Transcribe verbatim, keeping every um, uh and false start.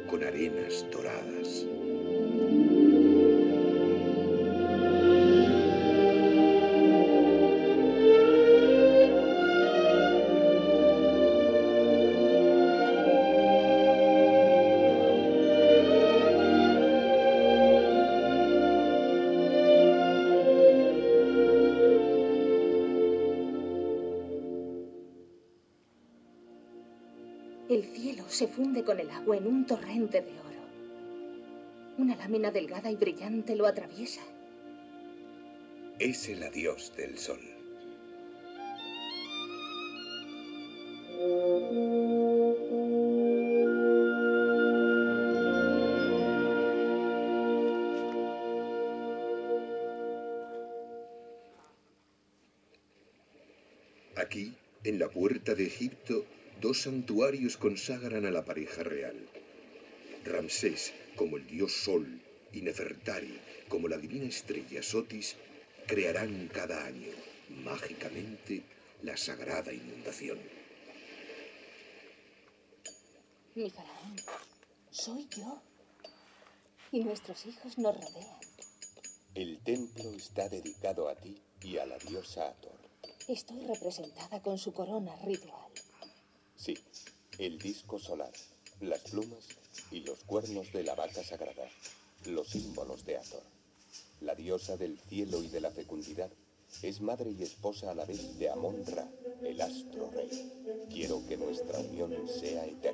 con arenas doradas. El cielo se funde con el agua en un torrente de oro. Una lámina delgada y brillante lo atraviesa. Es el adiós del sol. Aquí, en la puerta de Egipto, dos santuarios consagran a la pareja real. Ramsés, como el dios Sol, y Nefertari, como la divina estrella Sotis, crearán cada año, mágicamente, la sagrada inundación. Mi faraón, soy yo. Y nuestros hijos nos rodean. El templo está dedicado a ti y a la diosa Hathor. Estoy representada con su corona ritual. Sí, el disco solar, las plumas y los cuernos de la vaca sagrada, los símbolos de Hathor. La diosa del cielo y de la fecundidad es madre y esposa a la vez de Amon-Ra, el astro rey. Quiero que nuestra unión sea eterna.